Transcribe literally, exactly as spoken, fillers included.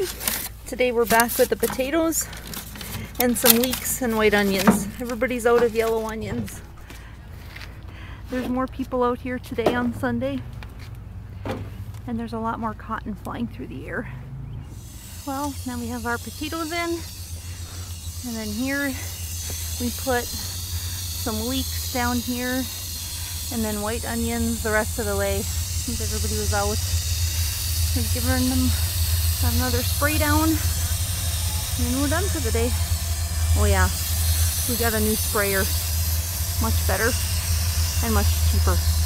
Today we're back with the potatoes and some leeks and white onions. Everybody's out of yellow onions. There's more people out here today on Sunday, and there's a lot more cotton flying through the air. Well, now we have our potatoes in, and then here we put some leeks down here, and then white onions the rest of the way. Since everybody was out, we've given them another spray down, and we're done for the day. Oh yeah, we got a new sprayer, much better and much cheaper.